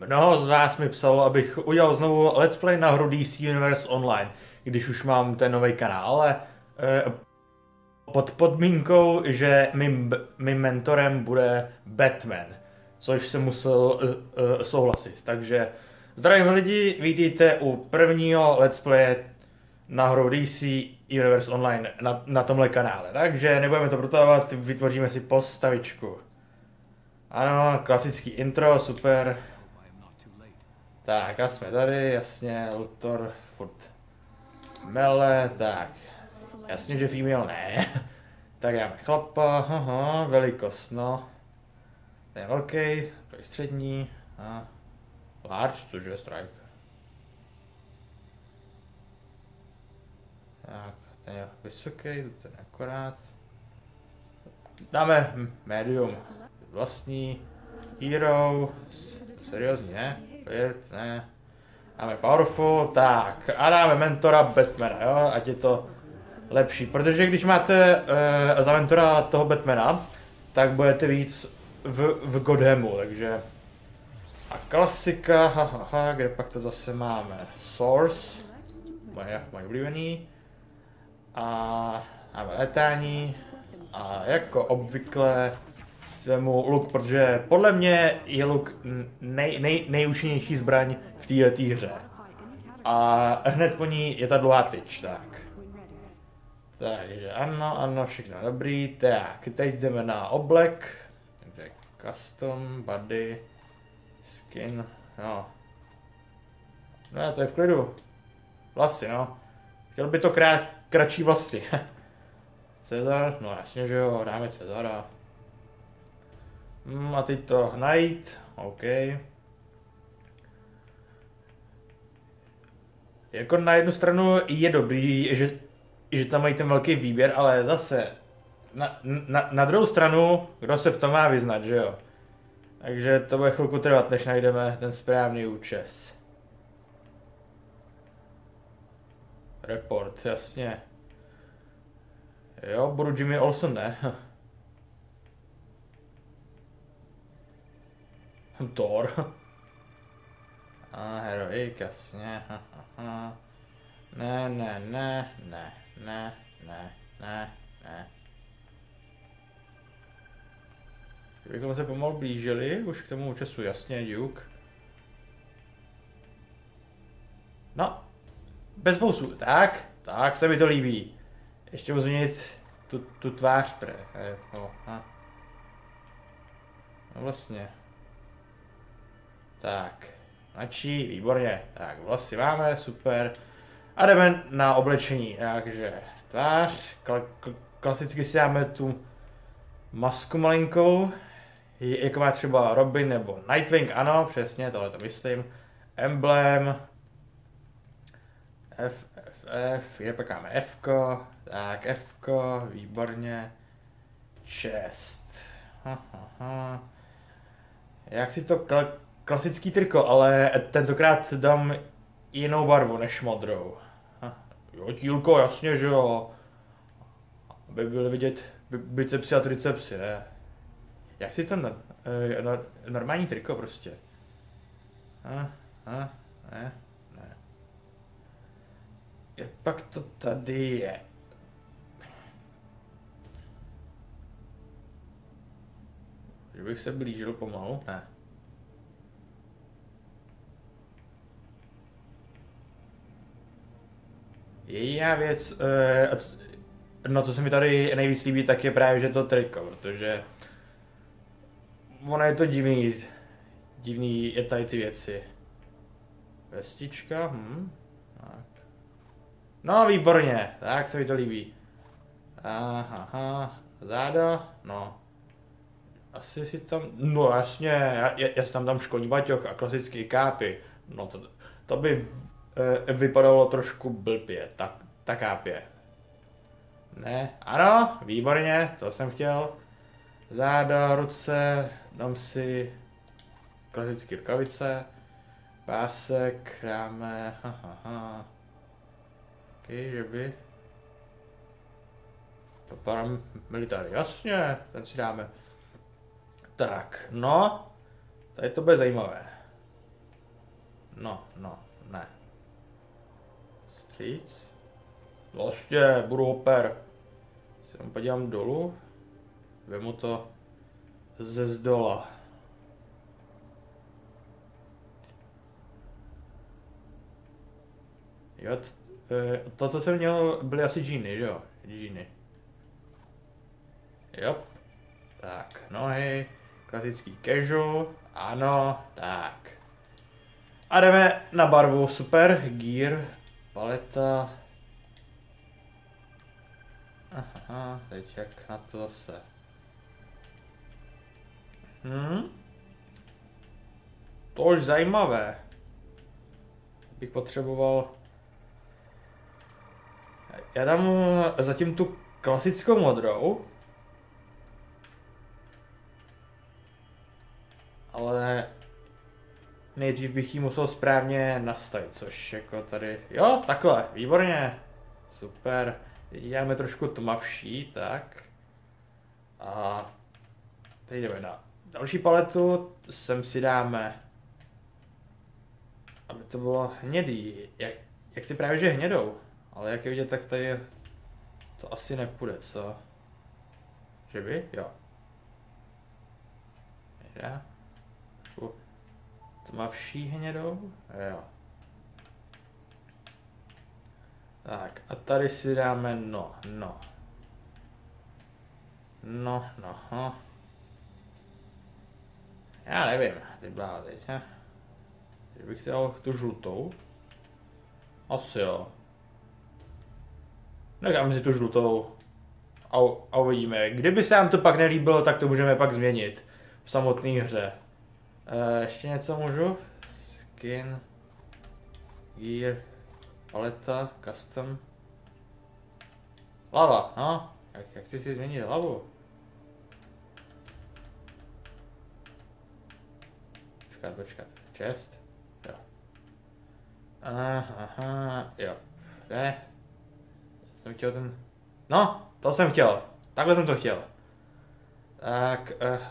Mnoho z vás mi psalo, abych udělal znovu let's play na hru DC Universe Online, když už mám ten nový kanál, ale pod podmínkou, že mým mentorem bude Batman, což jsem musel souhlasit. Takže zdravím lidi, vítejte u prvního let's play na hru DC Universe Online na tomhle kanále. Takže nebudeme to protahovat, vytvoříme si postavičku. Ano, klasický intro, super. Tak, a jsme tady, jasně, Luthor, furt mele, tak, jasně, že female ne. Tak máme chlapa, aha, velikost, no. Ten je velký, to je střední, a large, což je strike. Tak, ten je vysoký, ten je akorát. Dáme medium, vlastní, hero, seriózně, ne? Weird, ne. Dáme powerful, tak, a dáme mentora Batmana, jo, ať je to lepší, protože když máte za mentora toho Batmana, tak budete víc v Gothamu, takže a klasika, hahaha, kde pak to zase máme, Source, moje oblíbený, a máme letání, a jako obvykle mu luk, protože podle mě je luk nejúčinnější zbraň v této hře. A hned po ní je ta dlouhá tyč, tak. Takže ano, všechno dobrý. Tak, teď jdeme na oblek. Takže custom, body, skin, no. No, to je v klidu. Vlasy, no. Chtěl by to kratší vlasy. Cezar, no jasně, že jo, dáme Cezara. A teď to najít, OK. Jako na jednu stranu je dobrý, že tam mají ten velký výběr, ale zase na druhou stranu, kdo se v tom má vyznat, že jo. Takže to bude chvilku trvat, než najdeme ten správný účes. Report, jasně. Jo, budu Jimmy Olsen, ne? Thor. A heroik, jasně. Ne. Kdybychom se pomalu blížili už k tomu účesu, jasně, Duke. No, bez vousů, tak se mi to líbí. Ještě můžu změnit tu tvář, no vlastně. Tak, mladší, výborně. Tak, vlasy máme, super. A jdeme na oblečení, takže tvář, klasicky si dáme tu masku malinkou, jako má třeba Robin nebo Nightwing, ano, přesně, tohle to myslím. Emblem, je pak máme F-ko, tak F-ko, výborně, čest. Jak si to klasický triko, ale tentokrát dám jinou barvu než modrou. Jo, tílko, jasně, že jo. Aby byly vidět bicepsy a tricepsy, ne? Jak si to normální triko prostě. Ne. Jak pak to tady je? Že bych se blížil pomalu? Ne. Jediná věc, no co se mi tady nejvíc líbí, tak je právě, že to triko, protože ono je to divný je tady ty věci. Vestička, tak. No výborně, tak se mi to líbí. Aha, záda, no. Asi si tam, no jasně, já si tam dám školní baťoch a klasický kápy. No to by vypadalo trošku blbě, tak kápě. Ne, ano, výborně, to jsem chtěl. Záda, ruce, dám si klasické rukavice, pásek, dáme, že by. To paramilitary, jasně, ten si dáme. Tak, no, tady to bude zajímavé. No, ne. Stříc. Vlastně, budu oper. Se tam podívám dolů. Vemu to ze zdola. Jo, to, co jsem měl, byly asi džíny, že jo? Džíny. Jo. Tak, nohy, klasický casual, ano, tak. A jdeme na barvu, super, gear, paleta. Aha, teď jak na to zase. To už zajímavé. Bych potřeboval. Já dám zatím tu klasickou modrou. Ale nejdřív bych ji musel správně nastavit, což jako tady, jo, takhle, výborně, super, děláme trošku tmavší, tak. A teď jdeme na další paletu, sem si dáme, aby to bylo hnědý, jak si právě že hnědou, ale jak je vidět, tak tady to asi nepůjde, co? Že by? Jo. Nejde. Tmavší hnědou? Jo. Tak a tady si dáme no. Já nevím, ty bláho teď, ne? Že bych si dal tu žlutou. Asi jo. Necháme si tu žlutou. A uvidíme. Kdyby se nám to pak nelíbilo, tak to můžeme pak změnit v samotné hře. Ještě něco můžu? Skin, gear, paleta, custom. Hlava, no. Jak chci si změnit hlavu? Počkat. Chest? Jo. Aha, jo. Ne. Jsem chtěl ten. No, to jsem chtěl. Takhle jsem to chtěl. Tak,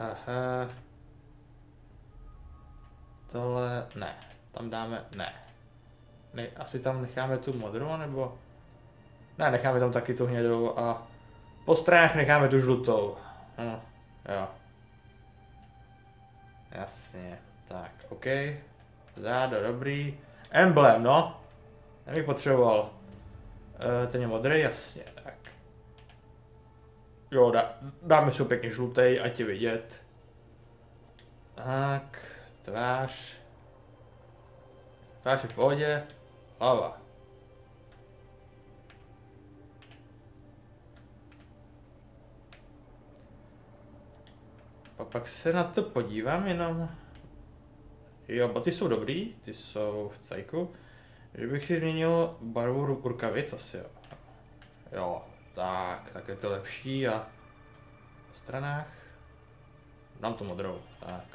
tohle, ne. Tam dáme, ne. Asi tam necháme tu modrou, nebo? Ne, necháme tam taky tu hnědou a po stranách necháme tu žlutou. Jo. Jasně. Tak, OK. Zádo, dobrý. Emblem, no. Nebych potřeboval. Ten je modrý, jasně, tak. Jo, dáme si pěkně žlutý, ať je vidět. Tak, tvář. Tvář je v pohodě. Hlava. A pak se na to podívám jenom. Jo, boty jsou dobrý, ty jsou v cajku. Že bych si změnil barvu rukavic asi, jo. Jo, tak je to lepší a v stranách dám to modrou, tak.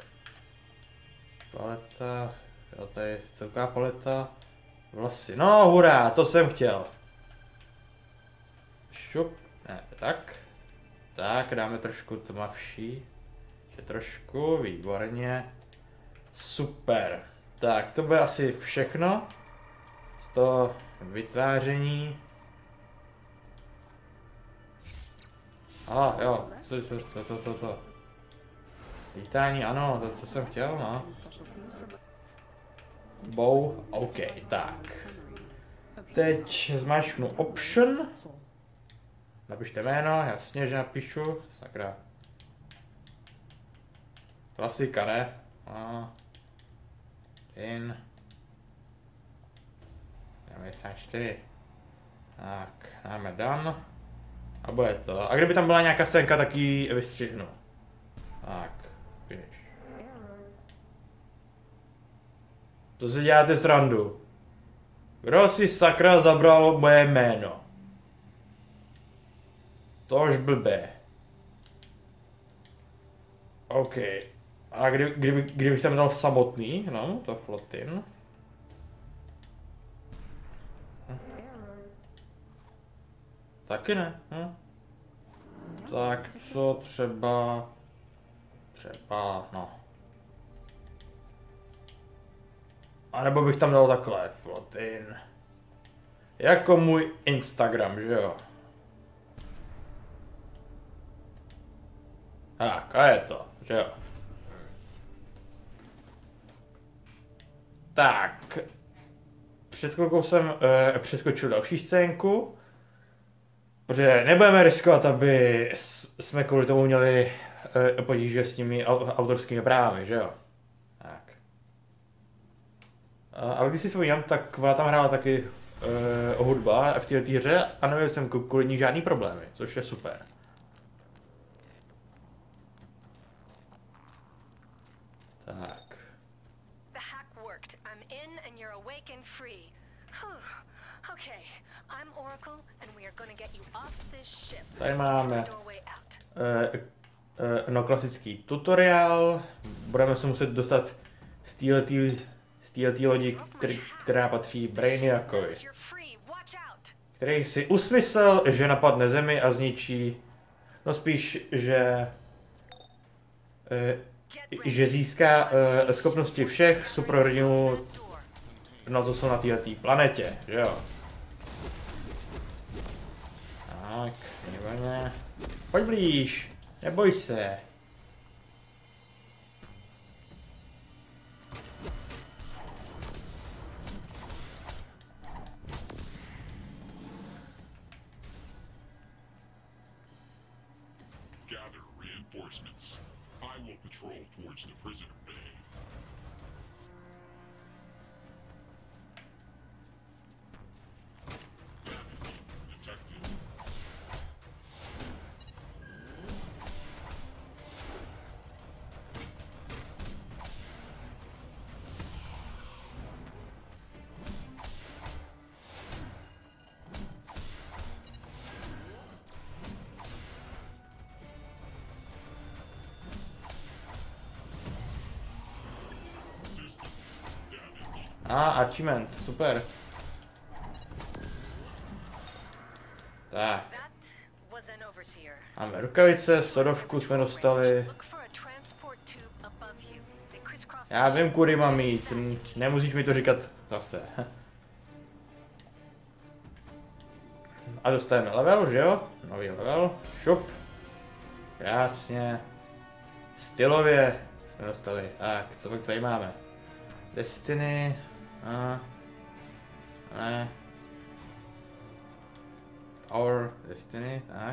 Paleta, jo, tady celková paleta, vlasy, no hurá, to jsem chtěl. Šup, ne, tak dáme trošku tmavší, ještě trošku, výborně, super. Tak, to bude asi všechno z toho vytváření. Jo, to. Vítání, ano, to jsem chtěl, no. Bow, OK, tak. Teď zmáčknu option. Napište jméno, jasně, že napíšu, sakra. Klasika, ne? In. 94. Tak, dáme done. A bude to. A kdyby tam byla nějaká scénka, tak ji vystřihnu. Tak, finish. To si děláte srandu. Kdo si sakra zabral moje jméno? To už blbé. OK. A kdybych tam dal samotný, no, to flotin. Taky ne, Tak co třeba, no. A nebo bych tam dal takhle, plot-in. Jako můj Instagram, že jo? Tak, a je to, že jo? Tak. Před chvilkou jsem přeskočil další scénku. Protože nebudeme riskovat, aby jsme kvůli tomu měli potíže s těmi autorskými právy, že jo? Tak. Ale když si vzpomínám, tak ona tam hrála taky hudba v této hře a neměl jsem kvůli ní žádný problémy, což je super. Tak. The hack worked. I'm in and you're awake and free. Okay, I'm Oracle and we are gonna get you off this ship. Tady máme Doorway out. no klasický tutoriál. Budeme se muset dostat z této lodi, která patří Brainiacovi, You're free. Watch out. který si usmyslel, že napadne Zemi a zničí, no spíš, že získá schopnosti všech superhrdinů, no co jsou na této planetě, že jo. Tak, výborně. Pojď blíž, neboj se. Gather reinforcements. I will patrol towards the prisoner bay. Detected. Achievement, super. Tak. That was an overseer. Máme rukavice, sodovku jsme dostali. Look for a transport tube above you. They crisscross Já the vím, ship. kudy mám mít, nemusíš mi to říkat zase. A dostaneme level, že jo? Nový level, šup. Krásně. Stylově jsme dostali. Tak, co pak tady máme? Destiny. Ne. Our Destiny, tak.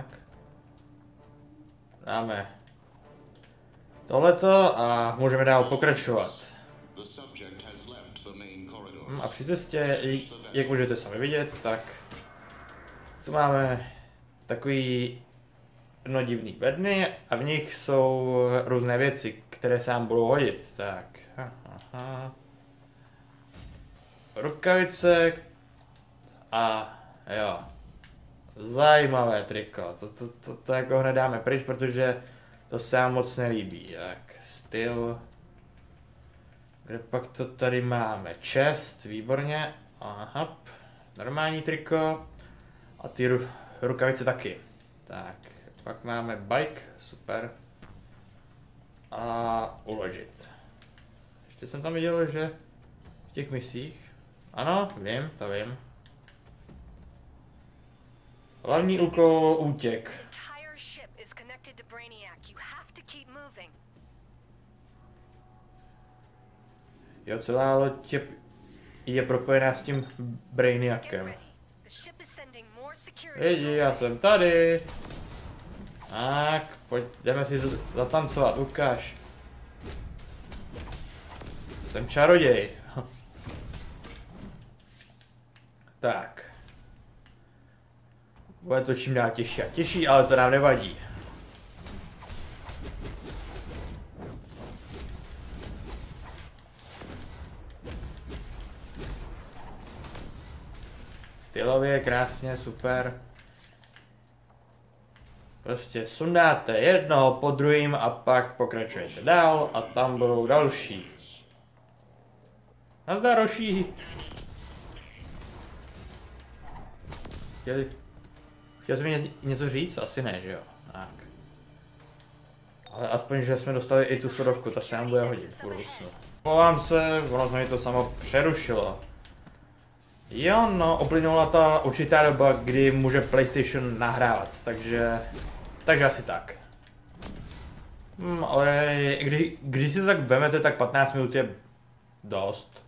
Dáme tohleto a můžeme dál pokračovat. The subject has left the main corridors. A při cestě, jak můžete sami vidět, tak tu máme takový divný bedny a v nich jsou různé věci, které se nám budou hodit. Tak. Rukavice a jo. Zajímavé triko. To jako hned dáme pryč, protože to se nám moc nelíbí. Tak, styl. Kde pak to tady máme? Chest, výborně. Aha, normální triko. A ty rukavice taky. Tak, pak máme bike, super. A uložit. Ještě jsem tam viděl, že v těch misích. Ano, vím, to vím. Hlavní úkol útěk. Entire ship is connected to Brainiac. You have to keep moving. Jo, celá loď je propojená s tím Get Brainiacem. ready. The ship is sending more security. Lidi, já jsem tady. Tak, pojď, jdeme si zatancovat, ukáž. Jsem čaroděj. Tak. Bude to čím dál těžší a těžší, ale to nám nevadí. Stylově, krásně, super. Prostě sundáte jednoho po druhým a pak pokračujete dál a tam budou další. Nazdar, Roší. Chtěl jsi mi něco říct? Asi ne, že jo? Tak. Ale aspoň, že jsme dostali i tu sodovku, ta se nám bude hodit v budoucnu. Povám se, ono se mi to samo přerušilo. Jo, no, uplynula ta určitá doba, kdy může PlayStation nahrávat, takže asi tak. Ale když si to tak vemete, tak 15 minut je dost.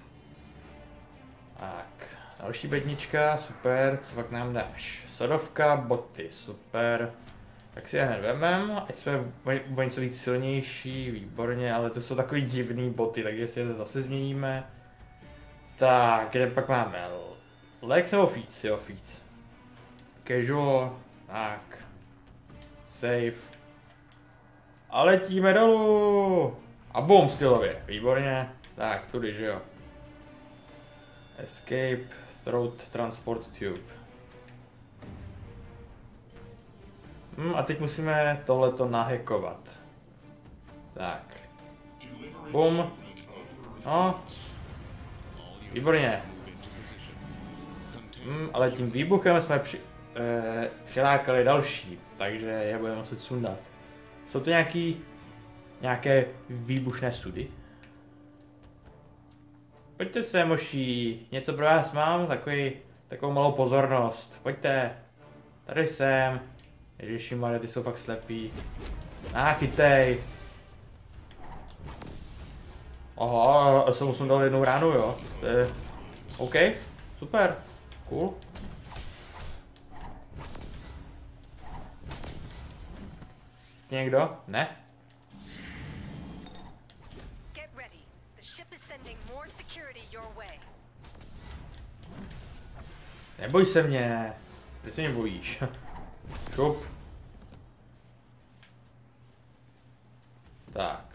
Tak, další bednička, super, co pak nám dáš? Sodovka, boty, super. Tak si je hned vemem, ať jsme o něco víc silnější, výborně, ale to jsou takový divný boty, takže si je zase změníme. Tak, kde pak máme? Lex nebo Feats? Jo, Feats. Casual, tak. Safe. A letíme dolů! A boom, stylově, výborně. Tak, tudy, že jo. Escape, throat transport tube. A teď musíme tohleto nahackovat. Tak. Boom. No. Výborně. Ale tím výbuchem jsme přilákali další, takže je budeme muset sundat. Jsou to nějaké výbušné sudy? Pojďte se, moší, něco pro vás mám, takovou malou pozornost. Pojďte, tady jsem. Ježišmarja, ty jsou fakt slepí. Chytej. Aha, jsem mu sundal jednou ránu, jo. To je... OK, super, cool. Někdo? Ne? Neboj se mě. Ty se mě bojíš. Šup. Tak.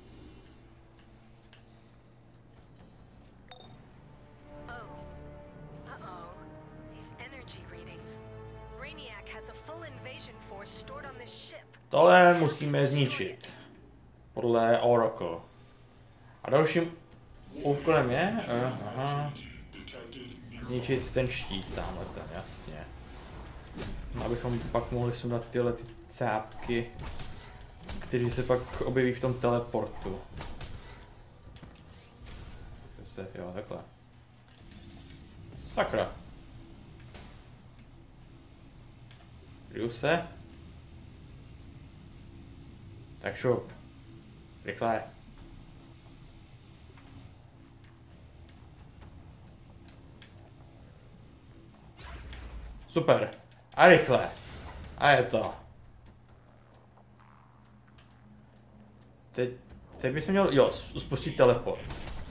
Tohle musíme zničit. Podle Oracle. A dalším úkolem je... zničit ten štít tamhle ten, jasně. Abychom pak mohli sundat tyhle ty cápky, kteří se pak objeví v tom teleportu. Jo, takhle. Sakra. Kryju se. Tak šup. Rychle. Super. A rychle. A je to. Teď bych měl, jo, spustit teleport.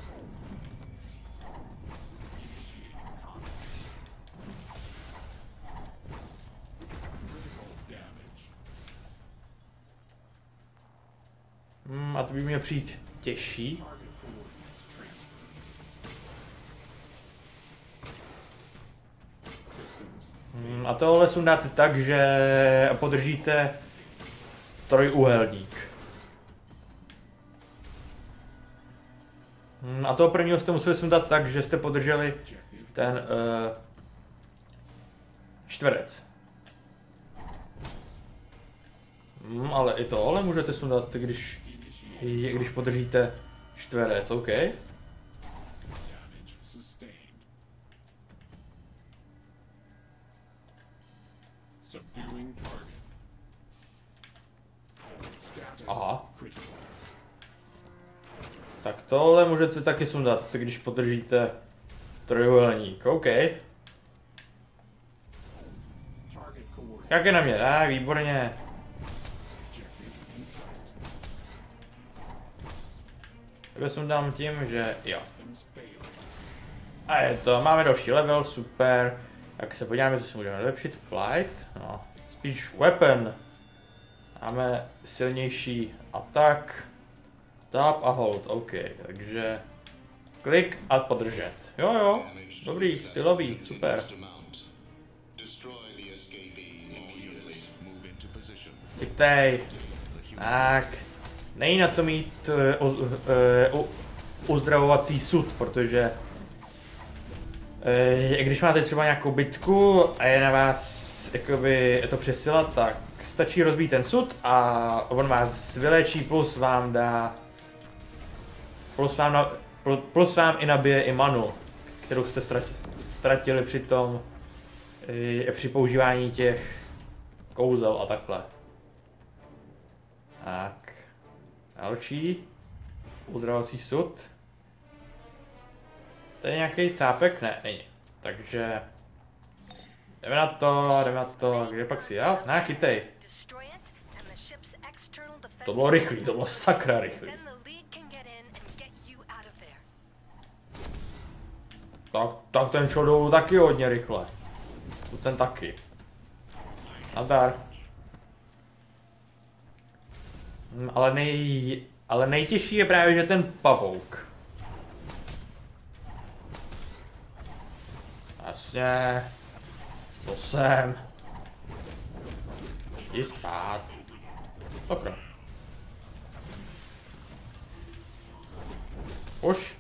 A to by měl přijít těžší. A tohle sundáte tak, že podržíte trojúhelník. A toho prvního jste museli sundat tak, že jste podrželi ten čtverec. Ale i tohle můžete sundat, když podržíte čtverec, OK? Aha. Tak tohle můžete taky sundat, když podržíte trojúhelník, OK. Jak je na mě, tak, výborně. Tebe sundám tím, že jo. A je to, máme další level, super. Tak se podíváme, co si můžeme zlepšit. Flight, no, spíš weapon. Máme silnější atak. Tap a hold, OK, takže klik a podržet. Jo, dobrý, stylový, super. Chytej. Tak, není na to mít uzdravovací sud, protože když máte třeba nějakou bitku a je na vás jakoby to přesila, tak stačí rozbít ten sud a on vás vylečí plus vám dá... Plus vám i nabije i manu, kterou jste ztratili při používání těch kouzel a takhle. Tak. Další. Uzdravovací sud. To je nějaký cápek? Ne, není. Takže... Jdeme na to, kde pak si, jo? Ne, chytej. To bylo rychlý, to bylo sakra rychlý. Tak ten šel dolů taky hodně rychle. Ten taky. Nadar. Ale nejtěžší je právě, že ten pavouk. Jasně. To jsem. Jdi spát. Sakra. Už.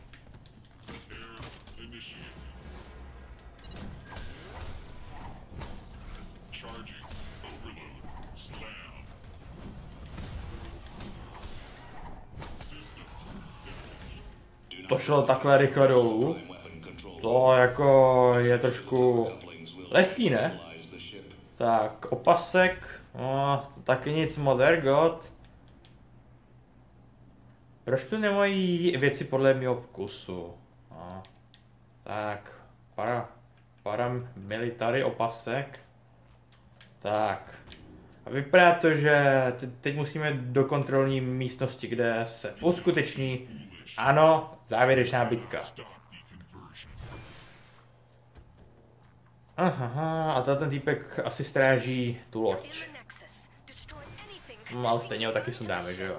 To šlo takhle rychle dolů. To jako je trošku lehký, ne? Tak, opasek. No, taky nic moc, ergot. Proč tu nemají věci podle mého vkusu? No. Tak, paramilitary opasek. Tak. A vypadá to, že teď musíme do kontrolní místnosti, kde se uskuteční, ano, závěrečná bitka. Aha, a ten týpek asi stráží tu loď. Ale stejně ho taky sundáme, že jo?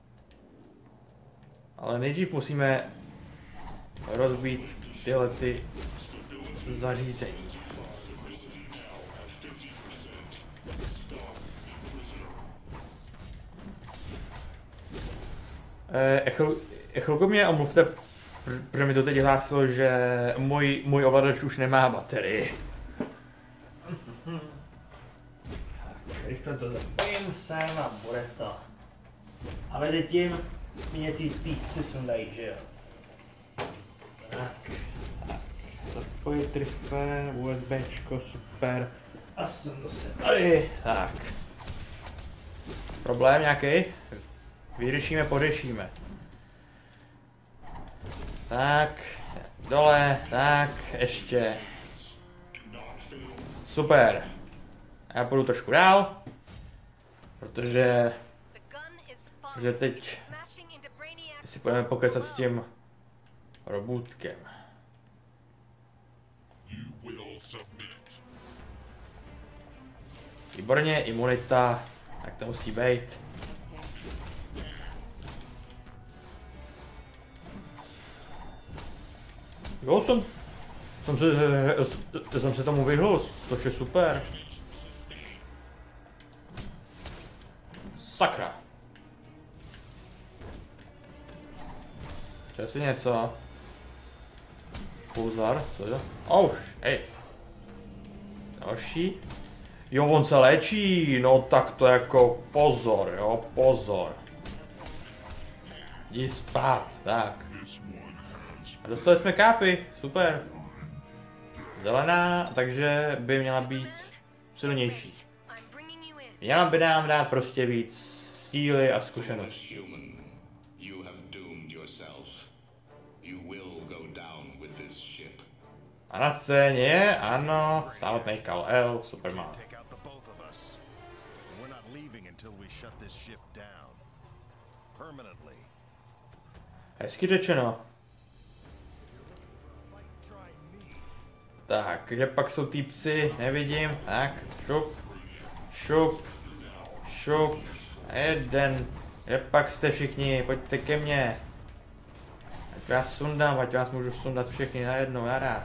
Ale nejdřív musíme rozbít tyhle ty zařízení. Chvilku mě omluvte, protože mi to teď hlásilo, že můj ovladač už nemá baterii. Tak, rychle to zapojím sem a bude to. A mezi tím mě ty týpci sundají, že jo? Tak. Zapojit rychle, USBčko, super. A jsem se tady. Tak. Problém nějaký? Vyřešíme, pořešíme. Tak, dole, tak, ještě. Super. Já půjdu trošku dál, protože teď si budeme pokecat s tím robůtkem. Výborně, imunita, tak to musí být. Jo, jsem se tomu vyhnul, což je super. Sakra. Chtěl si něco? Pulzar, co je? Ouš, hej. Další. Jo, on se léčí, no tak to jako pozor, jo, pozor. Jdi spát, tak. A dostali jsme kápy, super. Zelená, takže by měla být silnější. Měla by nám dát prostě víc síly a zkušeností. A na scéně je, ano, samotný Kal-El, Superman. Hezky řečeno. Tak, kde pak jsou týpci, nevidím, tak, šup, šup, šup, jeden, kde pak jste všichni, pojďte ke mně. Ať vás sundám, ať vás můžu sundat všechny najednou, naraz.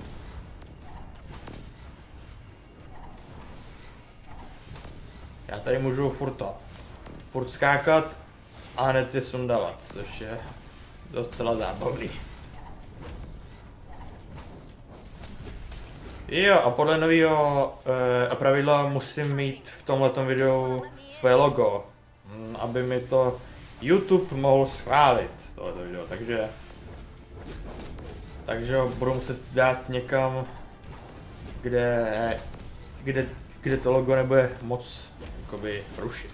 Já tady můžu furt skákat a hned je sundavat, což je docela zábavný. Jo, a podle nového pravidla musím mít v tomhletom videu své logo, aby mi to YouTube mohl schválit, tohleto video, takže ho budu muset dát někam, kde to logo nebude moc jakoby rušit.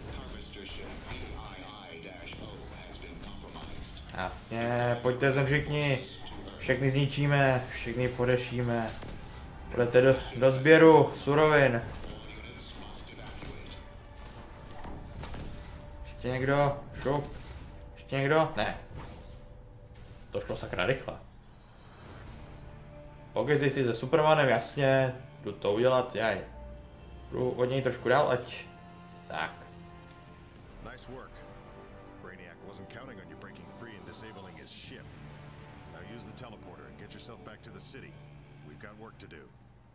Jasně, pojďte sem všichni, všechny zničíme, všechny podešíme. Půjdete do sběru surovin. Ještě někdo? Šup. Ještě někdo? Ne. To šlo sakra rychle. Pokeci si se Supermanem, jasně. Jdu to udělat, jaj. Jdu od něj trošku dál, ať... Tak. Nice work. Brainiac wasn't counting on you breaking free and disabling his ship. Now use the teleporter and get yourself back to the city. We've got work to do.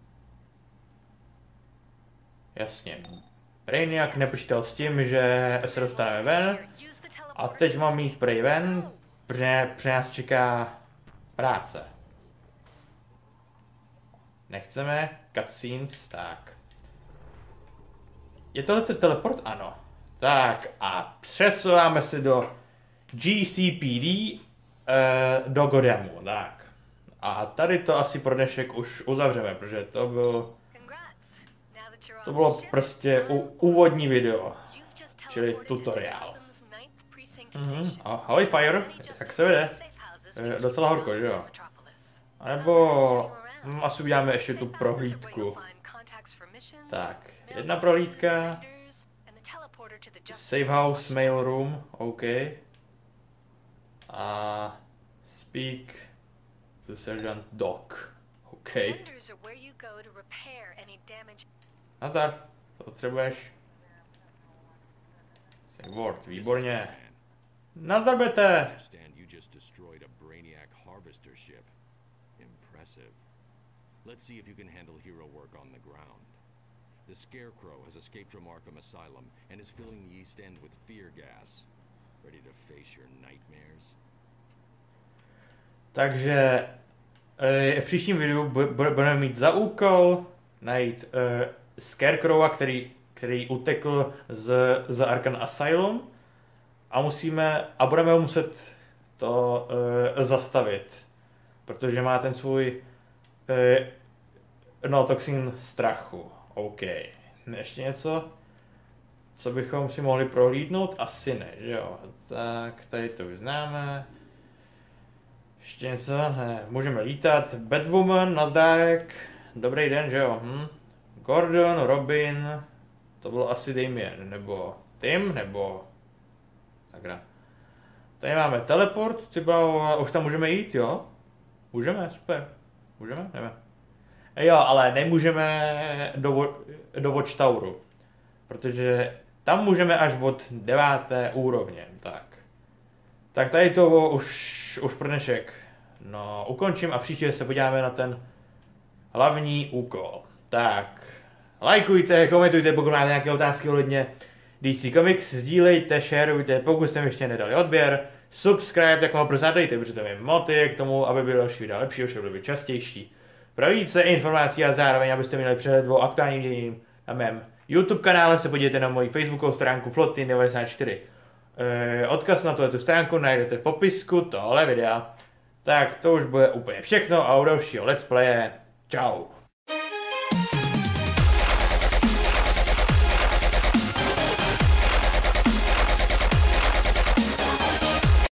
Jasně. Brainiac nepočítal s tím, že se dostaneme ven. A teď mám jít prej ven, protože nás čeká práce. Nechceme cutscenes, tak. Je tohle teleport? Ano. Tak a přesouváme se do GCPD do Godamu, tak. A tady to asi pro dnešek už uzavřeme, protože to bylo prostě úvodní video, čili tutoriál. Ahoj Fire, jak se vede? Docela horko, že jo? A nebo asi uděláme ještě tu prohlídku. Tak, jedna prohlídka. Safe house, mail room, OK. A speak to Sergeant Doc, OK. Nazdar, to potřebuješ. Ward, výborně. Nazdar, Bete. Let's see if you can handle hero work on the ground. The Scarecrow has escaped from Arkham Asylum and is filling the East End with fear gas. Ready to face your nightmares? Takže v příštím videu budeme mít za úkol najít Scarecrowa, který utekl z Arkham Asylum a budeme ho muset to zastavit, protože má ten svůj toxin strachu. OK. Ještě něco, co bychom si mohli prohlídnout? Asi ne, že jo? Tak, tady to uznáme. Ještě něco? Ne. Můžeme lítat. Batwoman, nazdárek. Dobrý den, že jo? Gordon, Robin. To bylo asi Damien, nebo Tim, nebo... Takhle. Tady máme teleport, už tam můžeme jít, jo? Můžeme, super. Můžeme? Nevím. Jo, ale nemůžeme do Watchtowru, protože tam můžeme až od 9. úrovně, tak tady to už pro dnešek, no, ukončím a příště se podíváme na ten hlavní úkol. Tak, lajkujte, komentujte, pokud máte nějaké otázky ohledně DC Comics, sdílejte, shareujte, pokud jste mi ještě nedali odběr, subscribe, tak ho prozadejte, protože to je motiv k tomu, aby byl další video lepší, už bude častější. Pro více informací a zároveň, abyste měli přehled o aktuálním děním na mém YouTube kanále, se podívejte na moji facebookovou stránku Flotin94. Odkaz na tuto stránku najdete v popisku tohle videa. Tak to už bude úplně všechno a u dalšího let's playe. Čau.